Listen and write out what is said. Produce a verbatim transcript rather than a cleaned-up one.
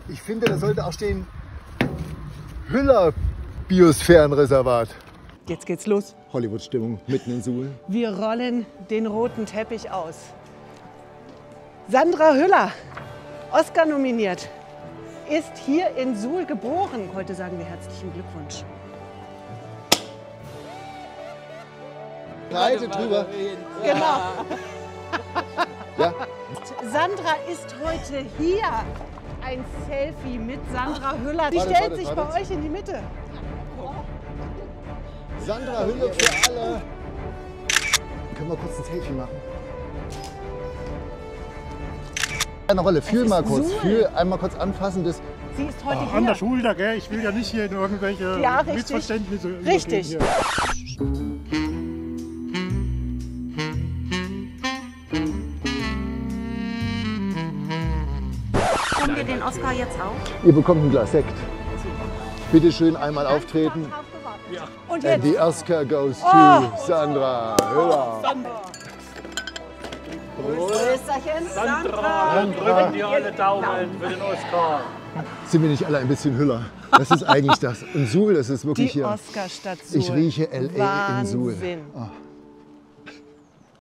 Ich finde, da sollte auch stehen Hüller Biosphärenreservat. Jetzt geht's los. Hollywood-Stimmung mitten in Suhl. Wir rollen den roten Teppich aus. Sandra Hüller, Oscar nominiert, ist hier in Suhl geboren. Heute sagen wir herzlichen Glückwunsch. Breite drüber. Genau. Ja. Sandra ist heute hier. Ein Selfie mit Sandra Hüller. Sie Warte, stellt warte, sich warte. bei euch in die Mitte. Sandra Hüller für alle. Können wir kurz ein Selfie machen? Eine Rolle, fühl mal kurz, Suhl. fühl einmal kurz anfassen. Das Sie ist heute An der hier. Schulter, gell? Ich will ja nicht hier in irgendwelche Ja, richtig. Missverständnisse Richtig. übergehen Bekommen wir den Oscar jetzt auch? Ihr bekommt ein Glas Sekt. Bitte schön einmal auftreten. Und And jetzt the Oscar goes to Oh. Sandra Hüller. Österchen. Sandra, dann drücken die alle Daumen für den Oscar. Sind wir nicht alle ein bisschen Hüller? Das ist eigentlich das. Und Suhl, das ist wirklich Die hier. Oscarstadt Suhl. Ich rieche L A in Suhl. Wahnsinn. Ah.